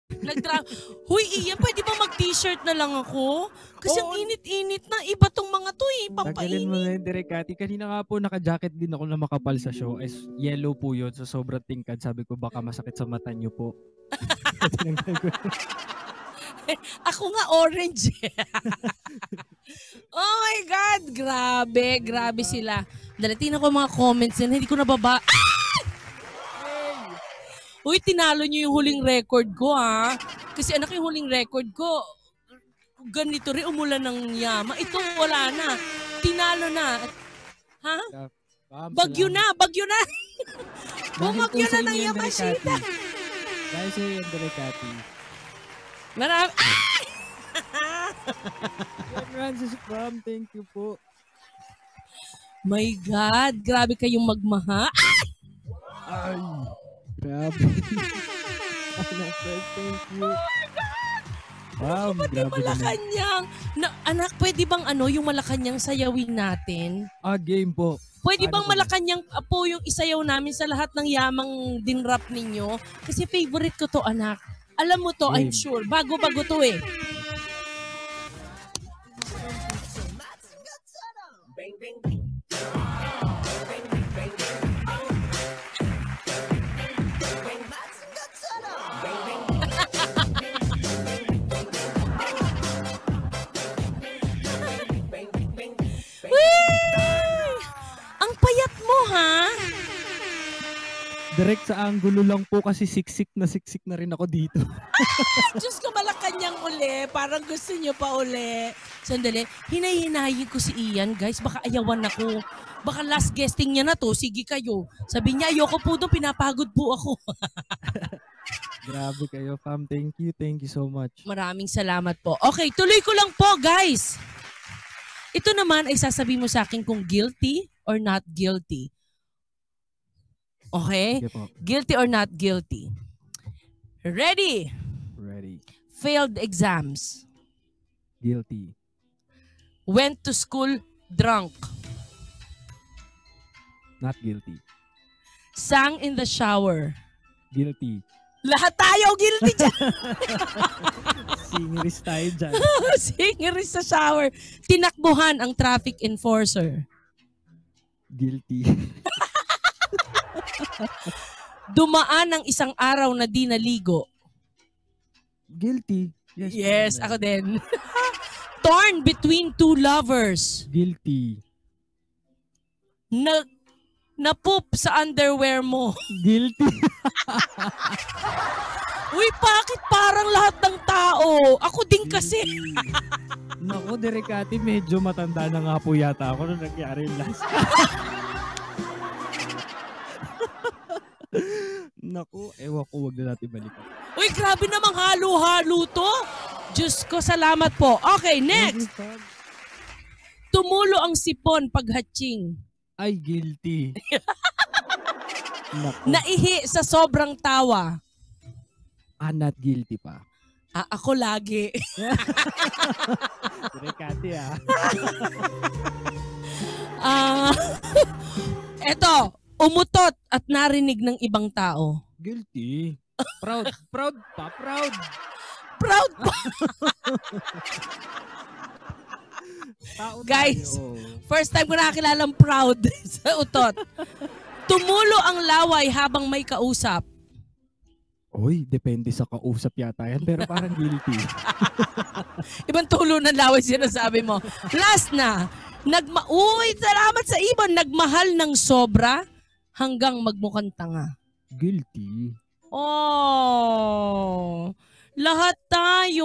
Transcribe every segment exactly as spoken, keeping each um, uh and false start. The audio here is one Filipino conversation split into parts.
Nagdra Huy, Ian, pwede ba mag-t-shirt na lang ako? Kasi ang init-init na. Iba tong mga to eh. Tagalin mo na Pampainit. yun, Direk Cathy. Kanina nga po, naka-jacket din ako na makapal sa show. Es, yellow po yun. So, sobrang tingkad. Sabi ko, baka masakit sa mata niyo po. Ako nga orange. Oh my God. Grabe. Grabe sila. Dalatin ako mga comments yan. Hindi ko nababa. Ah! Uy, tinalo niyo yung huling record ko ha. Kasi anak, yung huling record ko, ganito rin, umulan ng yama. Ito, wala na. Tinalo na. Ha? Bagyo na, bagyo na. Bumagyo na ng Yamashita. Dahil sa'yo yung Direk Cathy. Marami. Francis Pram, thank you po. My God, grabe kayong magmaha. Ay, grabe. Anak, thank you. Oh my God! Wow, Pati Malacanang. Na, anak, pwede bang ano, yung Malacanang sayawin natin? Ah, game po. Pwede Ano bang Malacanang po yung isayaw namin sa lahat ng yamang dinrap ninyo? Kasi favorite ko to, anak. Alam mo to, game. I'm sure. Bago-bago to eh. Ang payat mo, ha? Direct sa angulo lang po kasi siksik na siksik na rin ako dito. Diyos ko, Malacanang uli. Parang gusto niyo pa uli. Sandali, hinay-hinayin ko si Ian, guys. Baka ayawan ako. Baka last guesting niya na to. Sige kayo. Sabi niya, ayoko po doon, pinapagod po ako. Grabe kayo, fam. Thank you. Thank you so much. Maraming salamat po. Okay, tuloy ko lang po, guys. Ito naman ay sasabihin mo sa akin kung guilty or not guilty. Okay? Guilty or not guilty. Ready? Ready. Failed exams. Guilty. Went to school drunk. Not guilty. Sang in the shower. Guilty. Lahat tayo guilty dyan. Singeris tayo dyan. Singeris sa shower. Tinakbuhan ang traffic enforcer. Guilty. Dumaan ng isang araw na di naligo. Guilty. Yes, yes ako din. Torn between two lovers. Guilty. Na, na-poop sa underwear mo. Guilty. Uy, bakit parang lahat ng tao? Ako din kasi. Naku, Direk Cathy, medyo matanda na nga po yata ako nung nangyari last. Naku, ewan ko, wag na natin balikan. Uy, grabe namang halo-halo to. Diyos ko, salamat po. Okay, next. Tumulo ang sipon paghatching. Ay, guilty. Naihi sa sobrang tawa. Ah, not guilty pa. Ah, ako lagi. Direk Cathy, ah. Ah, eto. Umutot at narinig ng ibang tao. Guilty. Proud. Proud pa. Proud. Proud pa. Guys, tayo. First time ko nakilalang proud sa utot. Tumulo ang laway habang may kausap. Uy, depende sa kausap yata yan. Pero parang guilty. Ibang tulo ng laway sinasabi mo. Last na. Nagma Uy, salamat sa ibon. Nagmahal ng sobra hanggang magmukhang tanga. Guilty. Oh, lahat tayo.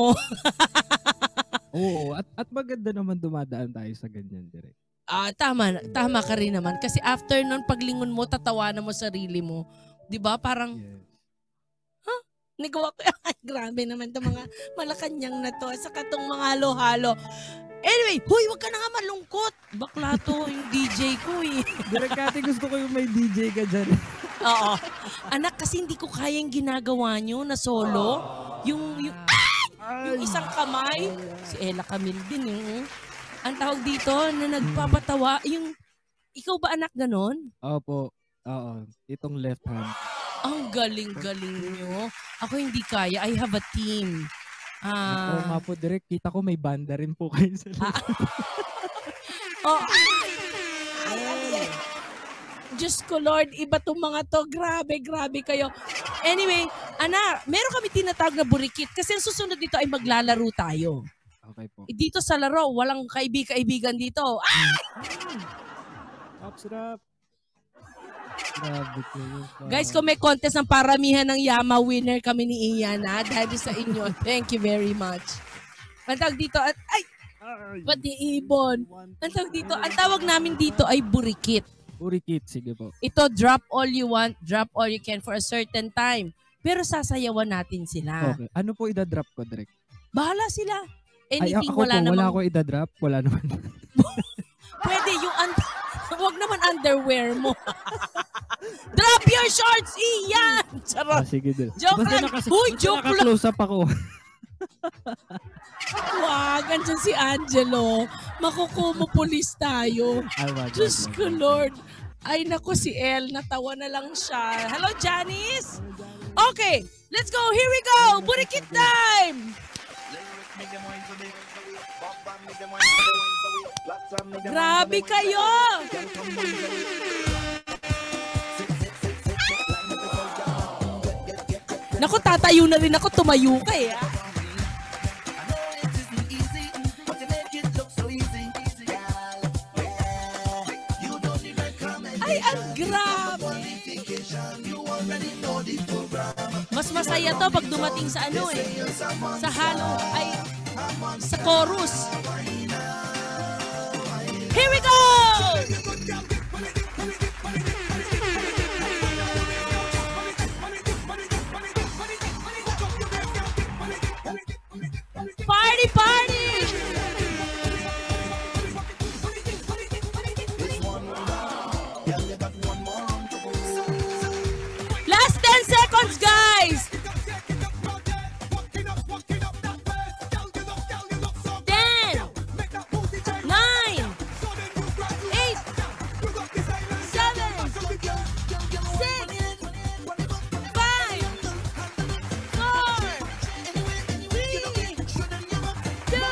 Oo, at, at maganda naman dumadaan tayo sa ganyan, Direk. Ah, tama, tama ka rin naman. Kasi after nun, paglingon mo, tatawanan mo sarili mo. Di ba? Parang, yes. huh? Nagawa ko, grabe naman itong mga Malacanang na to. Saka itong mga halo-halo. Anyway, huy, wag ka na nga malungkot. Bakla to, yung D J ko eh. Direk Cathy, gusto ko yung may D J ka dyan. Oo. Anak, kasi hindi ko kayang ginagawa nyo na solo. Yung, yung, ay! Yung isang kamay. Si Ella Camille din yung, ang tawag dito, na nagpapatawa. Yung, ikaw ba anak ganon? Opo. Oo. Itong left hand. Ang galing-galing nyo. Ako hindi kaya. I have a team. Ah. Oo nga po, Direk. Kita ko may banda rin po kayo sa Ah. Oh. Ay, ay, ay. Diyos ko, Lord, iba tong mga to. Grabe, grabe kayo. Anyway, ana, meron kami tinatawag na burikit kasi ang susunod dito ay maglalaro tayo. Okay po. Eh, dito sa laro, walang kaibig-kaibigan dito. Ah! Up, sarap. Grabe ko yun. Guys, kung may contest ng paramihan ng Yama, winner kami ni Ian, ha? Dahil sa inyo. Thank you very much. Ang tawag dito, at, ay, pati ibon. Ang tawag dito, ang tawag namin dito ay burikit. Burikit, sige po. Ito, drop all you want, drop all you can for a certain time. Pero sasayawan natin sila. Okay. Ano po idadrop ko, Direk? Bahala sila. Ay, Anything, ako wala po, namang... wala ako idadrop. Wala naman. Pwede yung... Un- Huwag naman underwear mo. Drop your shorts, Ian! Charot. Ah, sige, Direk. Joke Basta lang. nakas- Huy, basta joke lang. naka-close up ako. Wag, andyan si Angelo. Makukumupulis tayo. Ay, wag, Diyos wag, ko, wag. Lord. Ay, naku, si El. Natawa na lang siya. Hello, Janice? Okay, let's go. Here we go. Burikit time! Grabe kayo! Naku, tatayo na rin ako. Tumayo ka eh. ah. Ay, ang grabe! Mas masaya to pag dumating sa ano eh. Sa halo, ay, sa chorus. Here we go! Party, party! Last ten seconds, guys! ten, nine, eight, seven, six, five, four, three, two,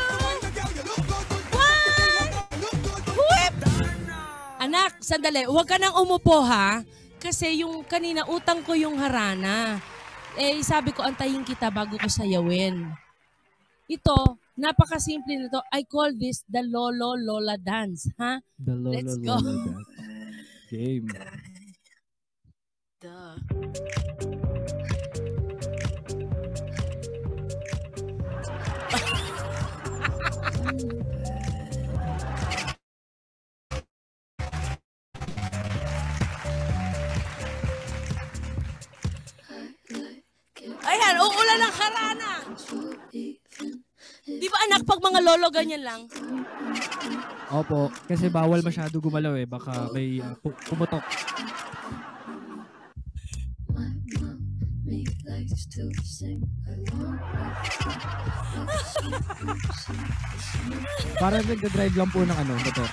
one. Whip! Anak, sandali. Huwag ka nang umupo, ha? Kasi yung kanina, utang ko yung harana. Eh, sabi ko, antayin kita bago ko sayawin. Ito, napakasimple na to. I call this the Lolo Lola Dance. Ha? The Lolo Let's go. Lola dance. Game. Duh. Ayan, uulan ng harana. Di ba anak, pag mga lolo ganyan lang? Opo, kasi bawal masyado gumalaw eh. Baka may uh, pu- pumutok. Parang nagda-drive lang po ng ano, motor.